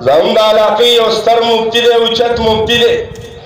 زمون د علاقې یو ستر مفتی دی اوچت مفتی دی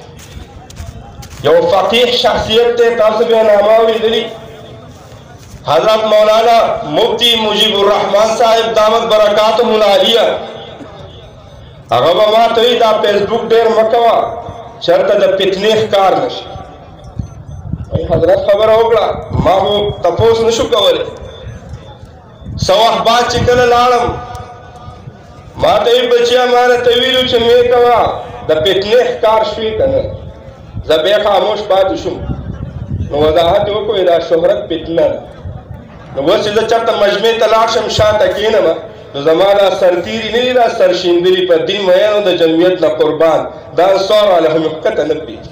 یو فقیح شخصیت دی تاسو بیا نامه اورېدلي حضرت مولانا مفتی مجیب الرحمن صاحب دامت برکاتهم العالیه هغه به ما ته وایي دا فیسبوک ډېر مه کوه چېرته د فتنې ښکار نه شي حضرت خبره وکړه ما خو تپوس نه شو کولی څه وخت بعد چې کله لاړم ما ته وایي بچیا ما راته ویلو چې مې کوه د فتنې ښکار شوې که نه زه بیا خاموش پاتې شوم نو وضاحت یې وکړو دا شهرت فتنه ده نو اوس چې زه چېرته مجمع ته لاړ شم شاته کښېنم نو زما دا سرتیري نه دي دا سرشیندلي په دې میانو د جمعیت نه قربان دا انصار والا هم ښکته نه پرېږدي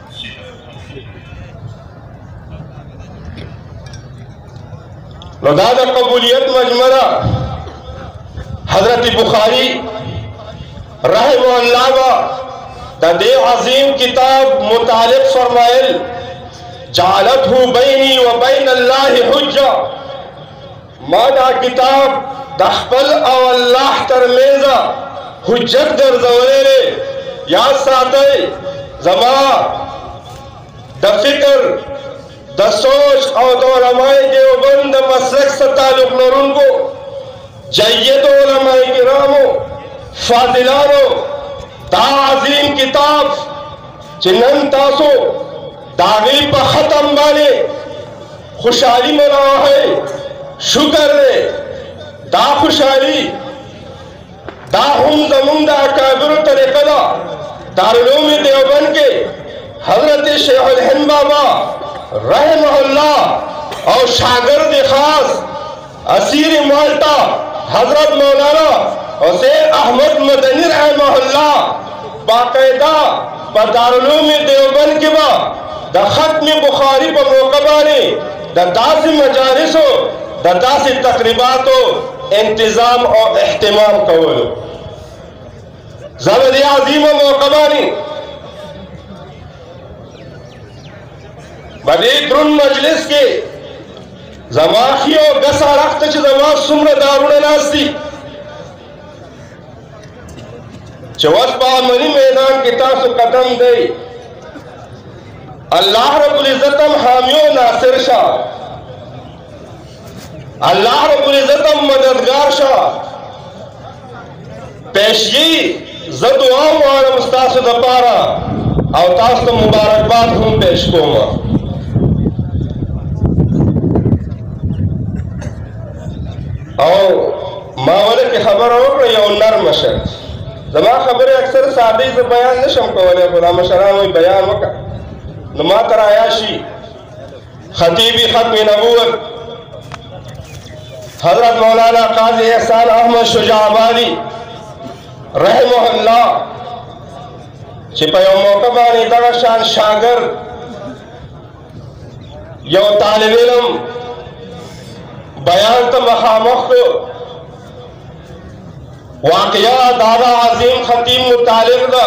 نو دا د قبولیت مجمع ده حضرت بخاری رحمه الله با دا دې عظیم کتاب متعلق فرمایل جعلته بینی و بین الله حجه ما دا کتاب د خپل او الله ترمنځ حجت ګرځولی دی یاد ساتئ زما د فکر د سوچ او د علماء دیوبند د مسلک سره تعلق لرونکو جید علماء کرامو فاضلانو دا عظیم کتاب چې نن تاسو د هغې په ختم باندې خوشحالي منوهئ شکر دی دا خوشحالي دا هم زمونږ د اکابرو طریقه ده دارالعلوم دیوبند کې حضرت شیخ الهند بابا رحمه الله او شاگرد خاص اسیر مالٹا حضرت مولانا حسین احمد مدنی رحمه الله باقاعدہ په دارالعلوم دیوبند کې به د ختم بخاری په موقع باندې د داسې مجالسو د داسې تقریباتو انتظام او اهتمام کولو زه به دې عظیمه موقع باندې په دې دروند مجلس کې زما ښي او ګس اړخ ته چې زما څومره دارونه ناست دي چې اوس په عملي میدان کې تاسو قدم دی الله رب العزت هم حامی و ناصر شه الله رب العزت هم مددگار شه پیشگی زه دعا غواړم ستاسو دپاره او تاسو ته مبارکباد هم پیش کوم او ما ولکه خبره وکړه یو نرمه شرط زما خبرې اکثر ساده زه بیان نشم کولی خو دا مشران وایي بیان وکړه نو ما ته رایاشي خطیبی ختم نبوت حضرت مولانا قاضی احسان احمد شجاع آبادی رحمه الله چې په یو موقع باندې دغه شان شاګرد یو طالب علم بیان ته مخامخ واقعا دادا عظیم خطیب متعلق ده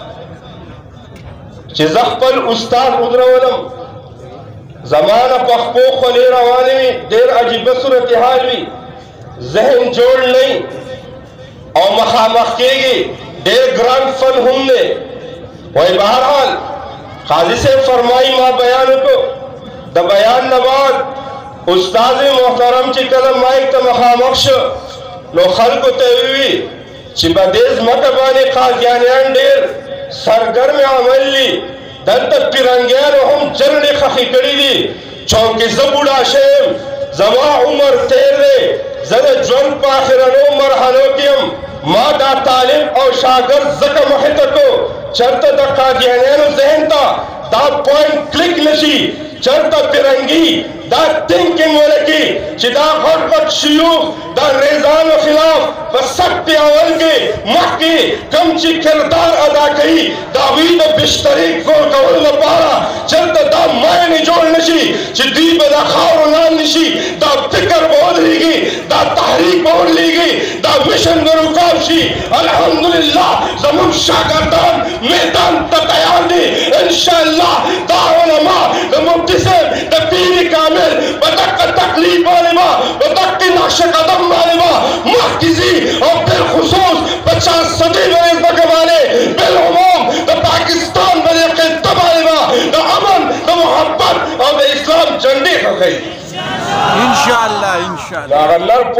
چې زه خپل استاد ودرولم زمانه په خپو خولې روانې وي ډېر عجیبه صورتحال وي ذهن جوړ نه او مخامخ کېږي ډېر ګران فن هم دی وایي بهرحال قاضي صاحب فرمایي ما بیان وکړو د بیان نه بعد استاد محترم چې کله مایک ته مخامخ شو نو خلکو ته وی چې په دې ځمکه باندې قاضیانیان ډېر سرګرم عمل دي دلته پیرنګیانو هم جرړې خښې کړي دي چونکې زه بوډا شوم زما عمر تېر دی زه د ژوند په آخرنو مرحلو کې یم ما دا طالب او شاګرد ځکه مخې ته کړو چېرته د قاضیانیانو ذهن ته دا پوینټ کلیک نشي چرته پیرنګي دا تھنکنګ ولکې چې دا غټ غټ شیوخ دا انګریزانو خلاف په سخت اول کې مخکې کوم چې کردار ادا کوي د هغوی د بشتري کولو لپاره چرته دا ماینې جوړ نشي چې دوی به دا خاورو لاندې شي دا فکر به ودرېږي دا تحریک به ودرېږي دا مشن به رکاب شي الحمدلله زموږ شاګردان میدان ته تیار دي انشاءالله دا علما د مفتی صاحب د پیر کامل په دغه تکلیف باندې به په دغه نقش قدم باندې به مخکې ځي او بالخصوص 50 صدۍ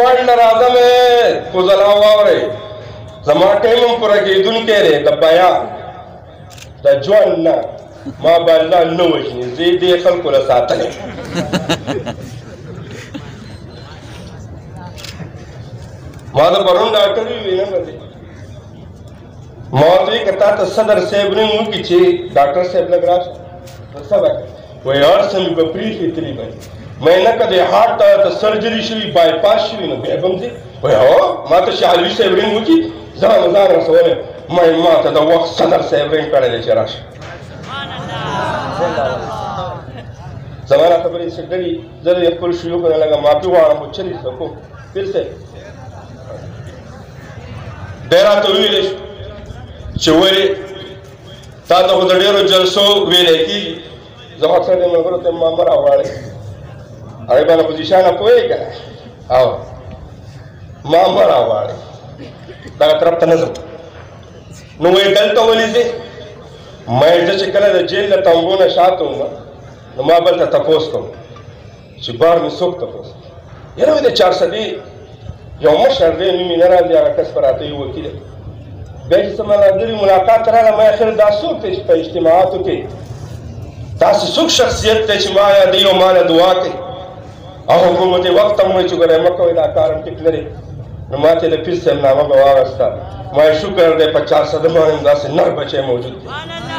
جوان نه راځم فضلا واورئ زما ټایم هم پوره کېدونکی دی د بیان د ژوند نه ما به الله نه وژني زه یې دې خلکو له ساتلی ما د پرون ډاکټر وي نه به ما ورته وایي که تا ته صدر صاحب رنګ وکړي چې ډاکټر صاحب لږ راشه نو څه به وایي هر څه مې به پرېښي ترې به مې نه که د هارټ ته سرجري شوي بایپاس شوي نو بیا به هم ځې وایي هو ما ته شاه صاحب رنګ وکړي ځان رسولی ما ته د وخت صدر صاحب رنګ کړی دی چې راشه زما دا خبرې چې ډلې زه د خپل شیوخو نه لږه معافي غواړم خو چلې څه کوم پیر صاحب دی راته وویلی شو چې ولې تا ته خو د ډېرو جلسو ویلی کېږي زما اکثر دې ملګرو ته ما مه راغواړئ هغې باندې خو ذیشانه پوهېږي که نه او ما مه راغواړئ دغه طرف ته نه ځم نو وایي دلته ولې ځې ما زه چې کله د جیل له تنګو نه شاته وم نو ما بل ته تپوس کوم چې بار مې څوک تپوس یاره وایي د چارسدې یو مشر دی نوم یې نه راځي هغه کس په راته یو وکیل بیا چې څه ملګري ملاقات ته راغله ما خیر دا څوک دی چې په اجتماعاتو کې داسې څوک شخصیت دی چې ما یادوي او ما له دعا کوي او حکومت وخت هم وایي چې ګوره مه کوئ دا کار هم ټیک نه دی نو ما ته د پیر صاحب نامه به واغسته ما یې شکر دی په 400 باندې داسې نر بچی موجود دی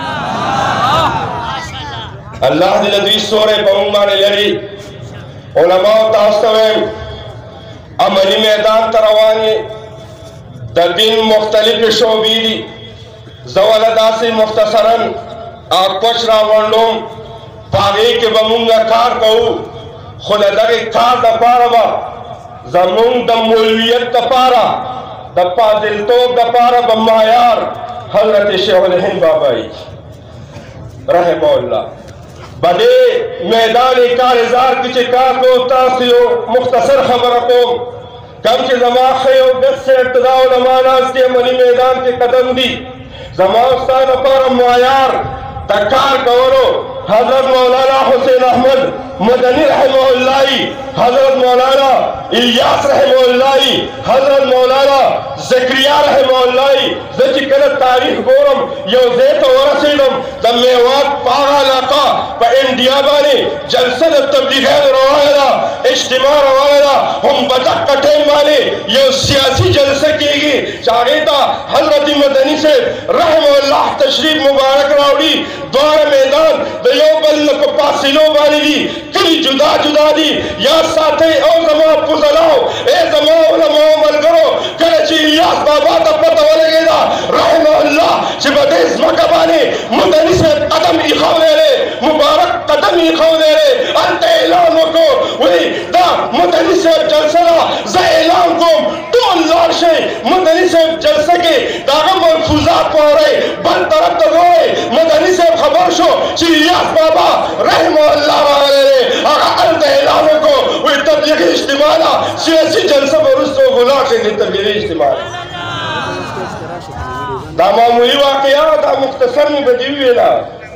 الله دې له دوی سوری په موږ باندې لري علماو تاسو ته وایم عملي میدان ته روان یې د دین مختلفې شعبې دي زه وله داسې مختصرا پچ راغونډوم په هغې کې به مونږ کار کوو خو د دغې کار دپاره به زمونږ د مولویت دپاره د فاضلتوب دپاره به معیار حضرت شیخ الهند بابا یي رحمه الله په دې میدان کارزار کې چې کار کوو تاسو یو مختصر خبره کوم کم چې زما ښه یو 10 سے ابتدا علما ناست دي عملي میدان کې قدم دي زما ستا دپاره معیار د کار کولو حضرت مولانا حسین احمد مدنی رحمه الله حضرت مولانا الیاس رحمه الله حضرت مولانا زکریا رحمه الله زه چې کله تاریخ ګورم یو ځای ته ورسېدم د میوات په هغه علاقه په انډیا باندې جلسه د تبلیغیانو روانه ده اجتماع روانه ده هم په دقه ټایم باندې یو سیاسي جلسه کېږي چې هغې ته حضرت مدني صاحب رحمه الله تشریف مبارک راوړي دواړه میدان د یو بل نه په فاصلو باندې دي کلي جدا جدا دي یاد ساتئ او زما فضلاو ای زما علماو ملګرو کله چې الیاس بابا ته پته ولګېده رحمه الله چې په دې ځمکه باندې مدني صاحب قدم ایښودی دی مبارک قدم ایښودی دی هلته اعلان وکړو وایي دا مدني صاحب جلسه ده زه اعلان کوم ټول لاړ شئ مدني صاحب جلسه کې د هغه ملفوظات واورئ بل طرف ته ګورئ مدني صاحب خبر شو چې الیاس بابا رحمه الله راغلی دی هغه هلته اعلان وکړو وایي تبلیغي اجتماع ده سیاسي جلسه به وروسته ولاړ شئ د تبلیغي اجتماع دا معمولي واقعه دا مختصر مې به دې وویله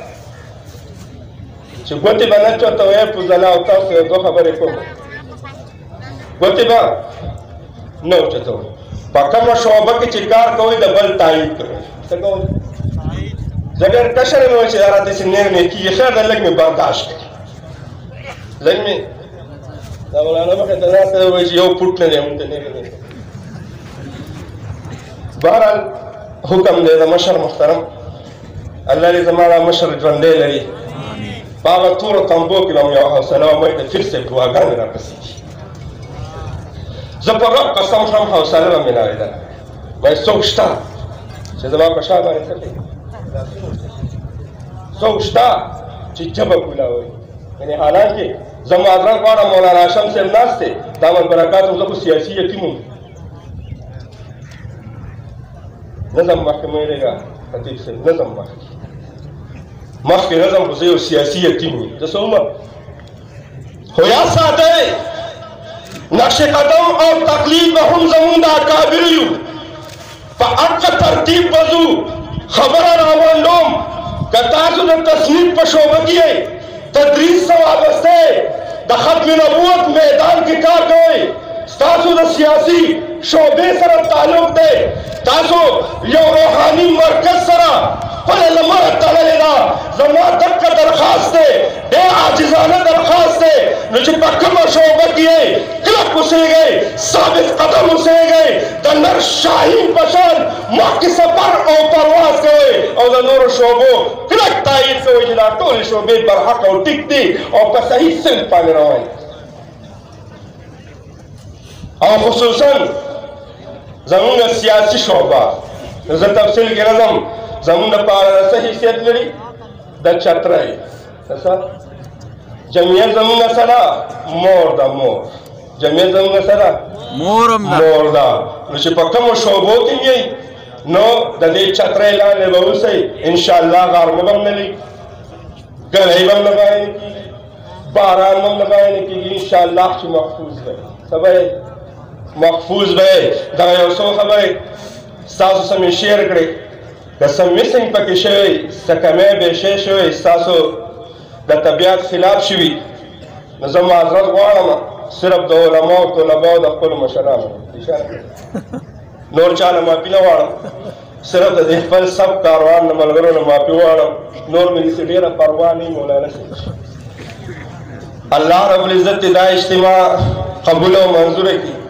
چې ګوتې به نه چاته وایي فضلا او تاسو یو دوه خبرې کوم ګوتې به نه اوچتوئ په کومه شعبه کې چې کار کوئ د بل تایید کوئ څه کوئ زه ډېر کشر یم چې دا راته چې نیر مې کېږي خیر ده لږ مې برداشت کړي لږ مې دا مولانا مخې ته ناست دی وایي چې یو فوټ نه دی مونږ ته نیر دی بهرحال حکم دی د مشر محترم الله دې زما دا مشر ژوندی لري په هغه تورو تمبو کې به مو یوه حوصله وه مې د پیر صاحب دعاګانې راپسې دي زه په رب قسم خورم حوصله به مې ناوېدله وایي څوک شته چې زما په شا باندې څه کوي څوک شته چې جبه کولاوي یعنې حالانکې زه معذرت غواړم مولانا هاشم صاحب ناست دی دامن برکات هم زه خو سیاسي یتیم وم نظم مخکې مه هېرېږه خطیب صاحب نظم مخکې نظم خو زه یو سیاسي یتیم وم زه څه ومه خو یاد ساتئ نقش قدم او تقلید به هم زمونږ د اکابرو یو په حقه ترتیب به ځو خبره راغونډوم که تاسو د تصنیف په شعبه کې یئ تدریس سره وابسته د ختم نبوت میدان کې کار کوئ ستاسو د سیاسي شعبې سره تعلق دی تاسو یو روحاني مرکز سره خپله لمره تړلې ده زما دغه درخواست دی ډېر عاجزانه درخواست دی نو چې په کومه شعبه کې یې کلک اوسېږئ ثابت قدم اوسېږئ د نر شاهین په شان مخکې سفر او پرواز کوئ او د نورو شعبو کلک تایید کوئ چې دا ټولې شعبې برحق او ټیک دي او په صحیح سمت باندې روان او خصوصا زمونږ سیاسي شعبه زه تفصیل کې نه ځم زمونږ لپاره څه حیثیت لري د چترۍ جمعیت زمونږ سره مور ده مور جمعیت زمونږ سره مور ده نو چې په کومو شعبو کې یې نو د دې چترۍ لاندې به اوسئ انشاءالله غرمه به هم نه لګي ګلۍ به هم نه باندې کېږي باران به هم نه باندې کېږي انشاءالله چې محفوظ به څه به محفوظ به دغه یو څو خبرې ستاسو سره مې شیر کړې که څه مسنګ پکې شوی څه کمی بیشی شوی ستاسو د طبیعت خلاف شوي نو زه معذرت غواړم صرف د علماو طلباو د خپلو مشرانو نور چا نه معافي نه غواړم صرف د دې خپل سب کاروان د ملګرو نه معافي غواړم نور مې داسې ډېره پروا نه مولانا صاحب الله رب العزت دا اجتماع قبول او منظوره کړي